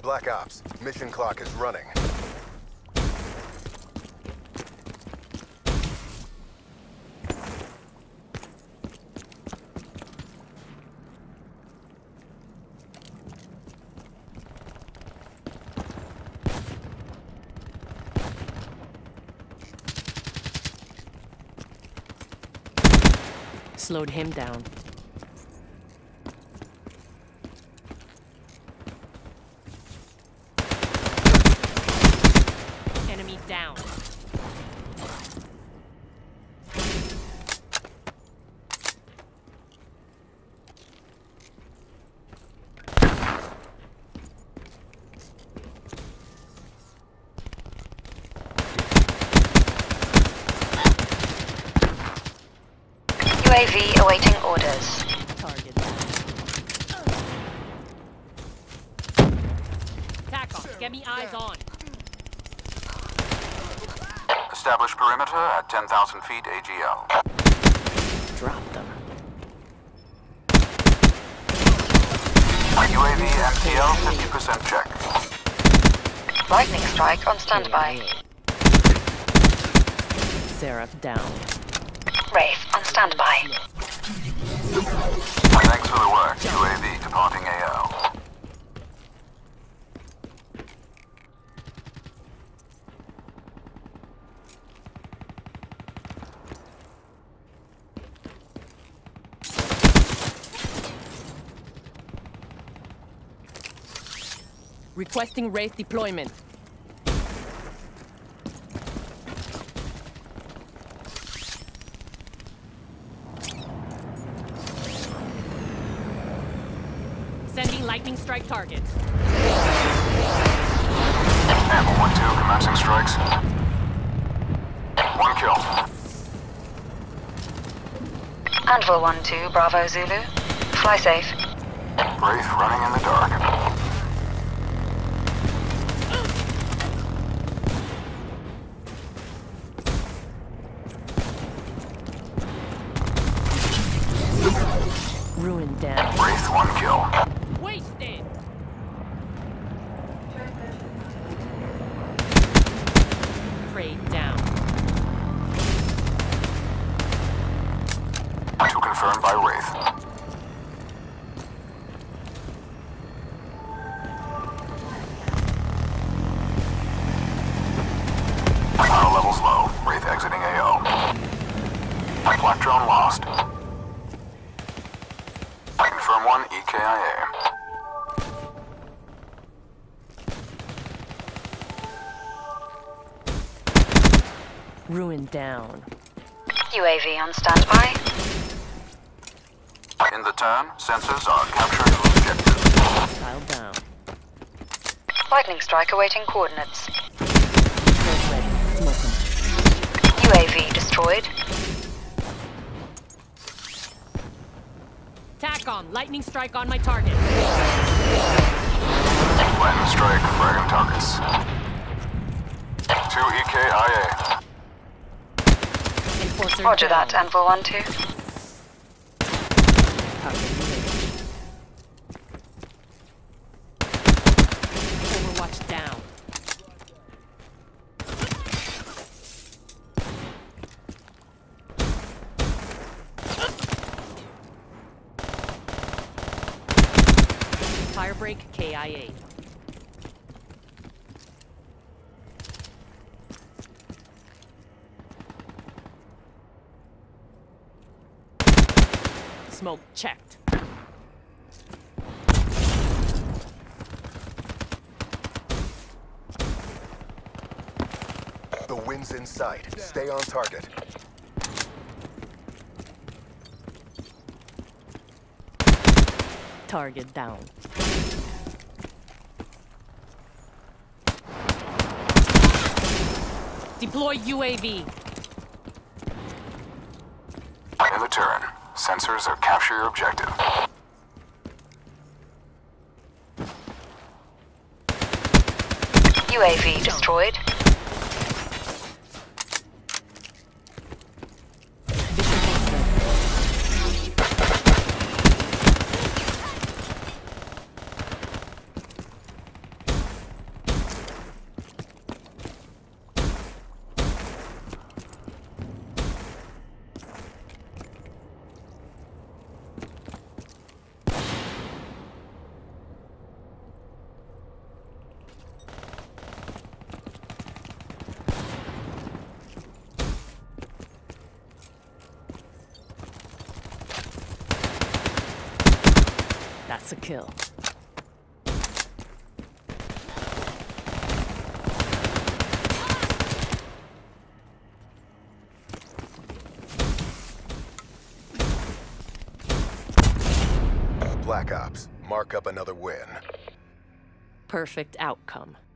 Black Ops. Mission clock is running. Slowed him down. Enemy down. UAV awaiting orders. Target. TACOM, get me eyes on. Establish perimeter at 10,000 feet AGL. Drop them. UAV MTL 50% check. Lightning strike on standby. Seraph down. Wraith on standby. Thanks for the work. UAV departing AO. Requesting Wraith deployment. Sending lightning strike targets. Amber 1-2 commencing strikes. 1 kill. Anvil 1-2, Bravo Zulu. Fly safe. Wraith running in the dark. Ruin down. Wraith 1 kill. Wasted. Prey down. 2 confirmed by Wraith. Power levels low. Wraith exiting AO. Black drone lost. Confirm 1 EKIA. Ruin down. UAV on standby. In the turn, sensors are capturing objectives. Hostile down. Lightning strike awaiting coordinates. Turret ready. Smoke 'em. UAV destroyed. TACOM, lightning strike on my target. Lightning strike, fragging targets. 2 EKIA. Enforcer Roger down. that, Anvil 1-2. Target engaged. Overwatch down. Firebreak KIA. Smoke checked. The wind's in sight. Stay on target. Target down. Deploy UAV. In the turn, sensors are capture your objective. UAV destroyed. That's a kill. Black Ops, mark up another win. Perfect outcome.